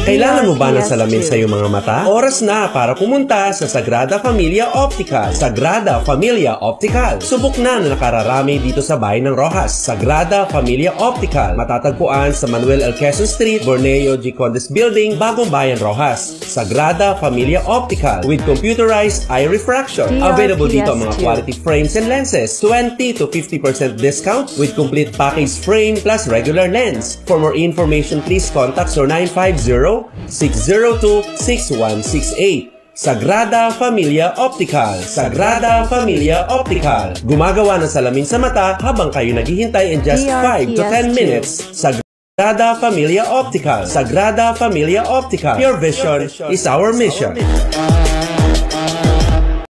Kailangan mo ba ng salamin sa iyong mga mata? Oras na para pumunta sa Sagrada Familia Optical. Sagrada Familia Optical. Subok na nakararami dito sa bayan ng Roxas. Sagrada Familia Optical. Matatagpuan sa Manuel L. Quezon Street, Borneo G. Condes Building, Bagong Bayan, Roxas. Sagrada Familia Optical with computerized eye refraction. Available dito ang mga quality frames and lenses. 20 to 50% discount with complete package frame plus regular lens. For more information, please contact 0950-602-6168. Sagrada Familia Optical. Sagrada Familia Optical. Gumagawa ng salamin sa mata habang kayo naghihintay in just 5 to 10 minutes. Sagrada Familia Optical. Sagrada Familia Optical. Your vision is our mission.